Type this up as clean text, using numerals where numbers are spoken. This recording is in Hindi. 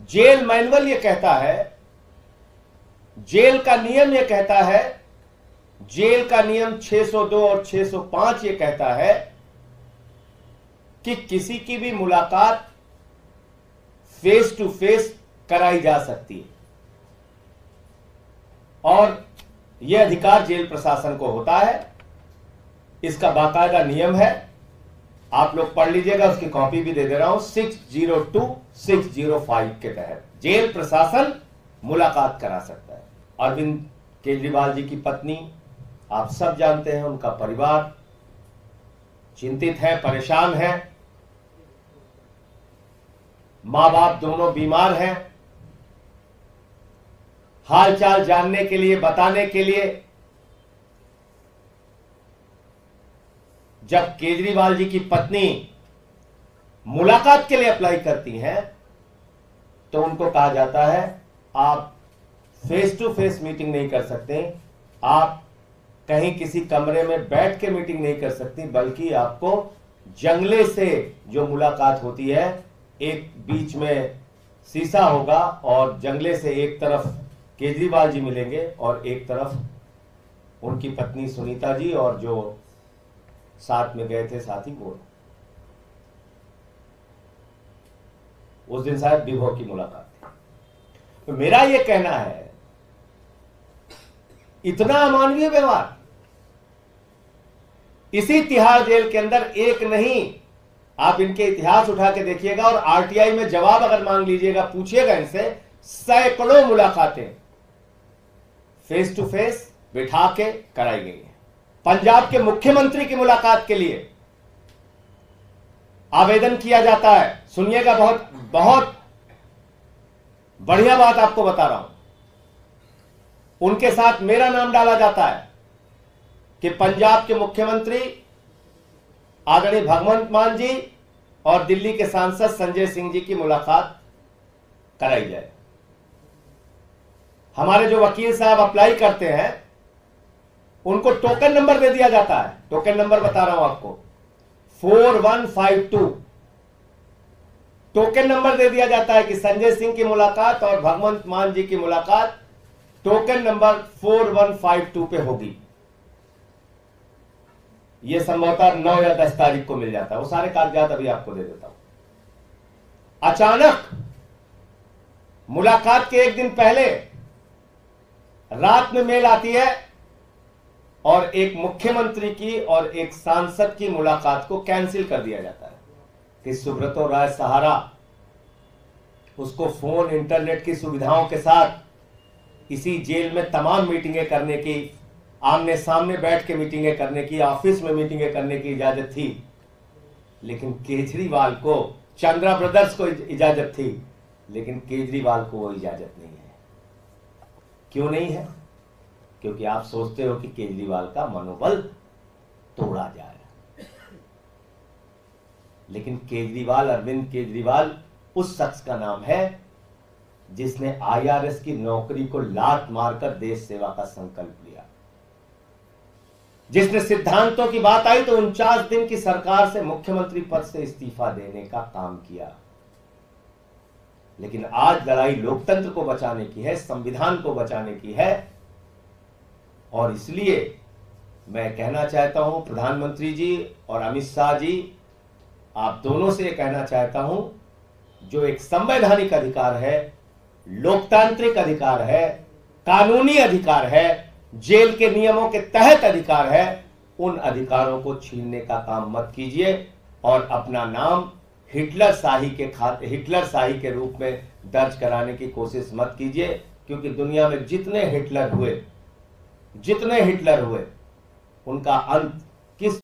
जेल मैनुअल ये कहता है, जेल का नियम ये कहता है, जेल का नियम 602 और 605 ये कहता है कि किसी की भी मुलाकात फेस टू फेस कराई जा सकती है और यह अधिकार जेल प्रशासन को होता है। इसका बाकायदा नियम है, आप लोग पढ़ लीजिएगा, उसकी कॉपी भी दे दे रहा हूं। 602 605 के तहत जेल प्रशासन मुलाकात करा सकता है। अरविंद केजरीवाल जी की पत्नी आप सब जानते हैं, उनका परिवार चिंतित है, परेशान है, मां बाप दोनों बीमार हैं। हालचाल जानने के लिए, बताने के लिए जब केजरीवाल जी की पत्नी मुलाकात के लिए अप्लाई करती हैं तो उनको कहा जाता है आप फेस टू फेस मीटिंग नहीं कर सकते, आप कहीं किसी कमरे में बैठ के मीटिंग नहीं कर सकती, बल्कि आपको जंगले से जो मुलाकात होती है, एक बीच में शीशा होगा और जंगले से एक तरफ केजरीवाल जी मिलेंगे और एक तरफ उनकी पत्नी सुनीता जी और जो साथ में गए थे साथी वो। उस दिन शायद विभो की मुलाकात थी। तो मेरा यह कहना है, इतना अमानवीय व्यवहार इसी तिहाड़ जेल के अंदर एक नहीं, आप इनके इतिहास उठा के देखिएगा और आरटीआई में जवाब अगर मांग लीजिएगा, पूछिएगा इनसे, सैकड़ों मुलाकातें फेस टू फेस बिठा के कराई गई हैं। पंजाब के मुख्यमंत्री की मुलाकात के लिए आवेदन किया जाता है। सुनिएगा, बहुत बहुत बढ़िया बात आपको बता रहा हूं। उनके साथ मेरा नाम डाला जाता है कि पंजाब के मुख्यमंत्री आदरणीय भगवंत मान जी और दिल्ली के सांसद संजय सिंह जी की मुलाकात कराई जाए। हमारे जो वकील साहब अप्लाई करते हैं उनको टोकन नंबर दे दिया जाता है। टोकन नंबर बता रहा हूं आपको, 4152 टोकन नंबर दे दिया जाता है कि संजय सिंह की मुलाकात और भगवंत मान जी की मुलाकात टोकन नंबर 4152 पे होगी। यह संभवतः 9 या 10 तारीख को मिल जाता है। वो सारे कागजात अभी आपको दे देता हूं। अचानक मुलाकात के एक दिन पहले रात में मेल आती है और एक मुख्यमंत्री की और एक सांसद की मुलाकात को कैंसिल कर दिया जाता है कि सुब्रतो राय सहारा उसको फोन, इंटरनेट की सुविधाओं के साथ इसी जेल में तमाम मीटिंगें करने की, आमने सामने बैठ के मीटिंगें करने की, ऑफिस में मीटिंगें करने की इजाजत थी। लेकिन केजरीवाल को, चंद्रा ब्रदर्स को इजाजत थी, लेकिन केजरीवाल को वो इजाजत नहीं है। क्यों नहीं है? क्योंकि आप सोचते हो कि केजरीवाल का मनोबल तोड़ा जाए। लेकिन केजरीवाल, अरविंद केजरीवाल उस शख्स का नाम है जिसने आईआरएस की नौकरी को लात मारकर देश सेवा का संकल्प लिया, जिसने सिद्धांतों की बात आई तो 49 दिन की सरकार से मुख्यमंत्री पद से इस्तीफा देने का काम किया। लेकिन आज लड़ाई लोकतंत्र को बचाने की है, संविधान को बचाने की है। और इसलिए मैं कहना चाहता हूं प्रधानमंत्री जी और अमित शाह जी, आप दोनों से कहना चाहता हूं, जो एक संवैधानिक अधिकार है, लोकतांत्रिक अधिकार है, कानूनी अधिकार है, जेल के नियमों के तहत अधिकार है, उन अधिकारों को छीनने का काम मत कीजिए और अपना नाम हिटलर शाही के रूप में दर्ज कराने की कोशिश मत कीजिए। क्योंकि दुनिया में जितने हिटलर हुए उनका अंत